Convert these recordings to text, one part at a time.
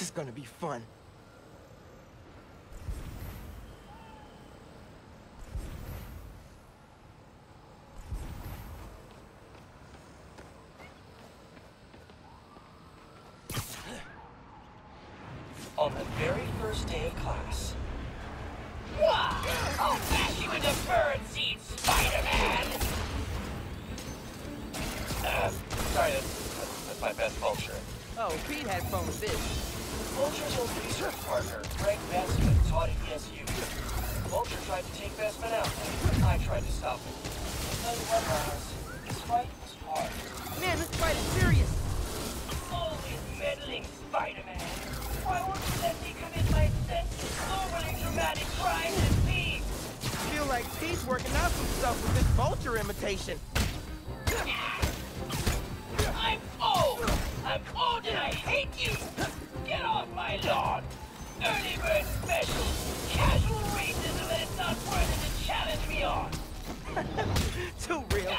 is gonna be fun. On the very first day of class. I'll bash you into bird seed, Spider-Man! Sorry, that's my best vulture. Oh, Pete had fun with this. Vulture's old research partner, Greg Bestman, taught at ESU. Vulture tried to take Bestman out, and I tried to stop him. I'll tell you what, Miles, this fight was hard. Man, this fight is serious. Always meddling, Spider-Man. Why won't you let me commit my senseless, overly dramatic crimes in peace? I feel like Pete's working out some stuff with this vulture imitation. I'm old and I hate you! Get off my lawn! Early bird special! Casual racism and it's not worth it to challenge me on! Too real.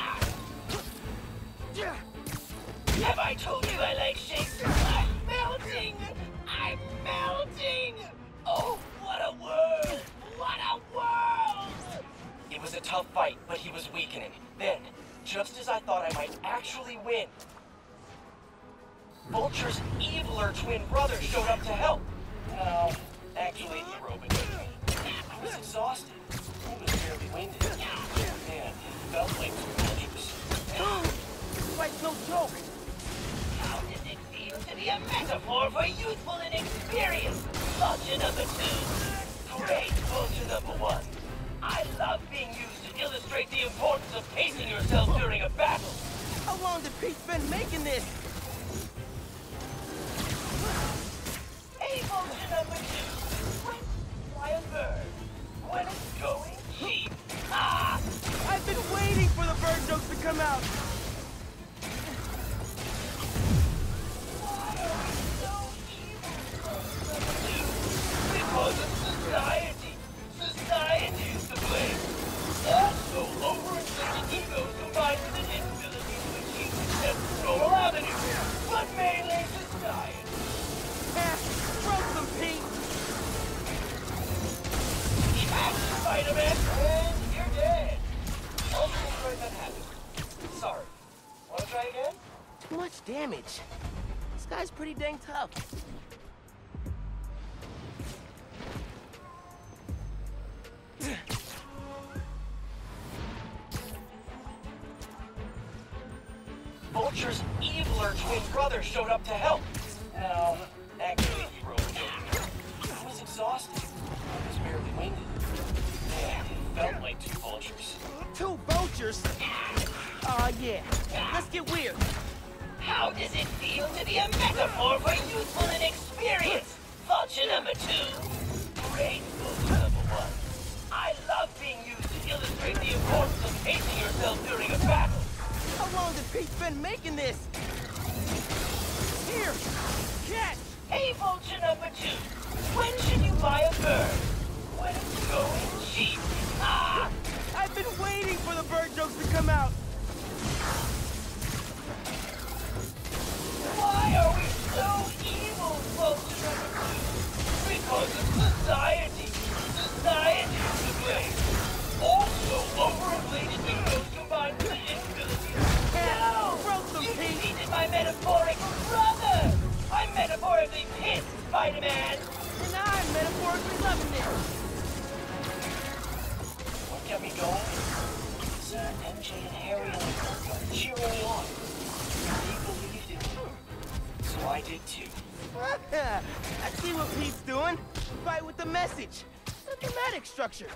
Have I told you I like Shakespeare? I'm melting! I'm melting! Oh, what a world! What a world! It was a tough fight, but he was weakening. Then, just as I thought I might actually win, Vulture's eviler twin brother showed up to help. No, actually, he rode with me. I was exhausted. I was barely winded. Man, felt like two vultures. Fight's no joke. How does it feel to be a metaphor for youthful inexperience? Vulture number 2. Great Vulture number 1. I love being used to illustrate the importance of pacing yourself during a battle. How long did Pete spend making this? Hey, Vulture number 2. Why a bird? When it's going cheap. Ah! I've been waiting for the bird jokes to come out. Why are we so evil, Vulture number 2? Because of society. Society is to blame. Also, overinflated egos combined with an inability to achieve success through normal avenues. But mainly society. Throw some Pete. Catch, Spider-Man, and you're dead. Also, sorry that happened. Sorry. Wanna try again? Too much damage. This guy's pretty dang tough. Vulture's eviler twin brother showed up to help. No, actually, he rode with me. I was exhausted. I was barely winded. Man, it felt like two vultures. 2 vultures? Yeah. Let's get weird. How does it feel to be a metaphor for youthful inexperience? Vulture number 2. Great Vulture number 1. I love being used to illustrate the importance of pacing yourself during a battle. How long did Pete spend making this? Here! Catch! Hey, Vulture number 2. When should you buy a bird? When it's going cheap. Ah! I've been waiting for the bird jokes to come out. Why are we so evil, Vulture number 2? Because of society. Society is to blame. Also, overinflated egos combined with an inability to... No! Throw some You Pete. defeated my metaphorical brother! I'm metaphorically pissed, Spider-Man! And I'm metaphorically loving this. What kept me going? MJ and Harry and the cheering me on. They believed in me. So I did too. I see what Pete's doing. Fight with the message. The thematic structure.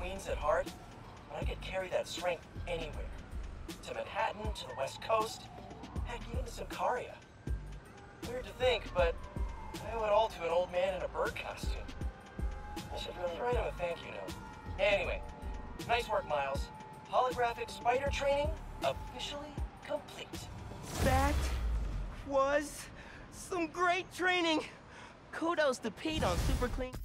Queens at heart, but I could carry that strength anywhere. To Manhattan, to the West Coast, heck, even to Symkaria. Weird to think, but I owe it all to an old man in a bird costume. I should really write him a thank you note. Anyway, nice work, Miles. Holographic spider training officially complete. That was some great training. Kudos to Pete on Super Clean.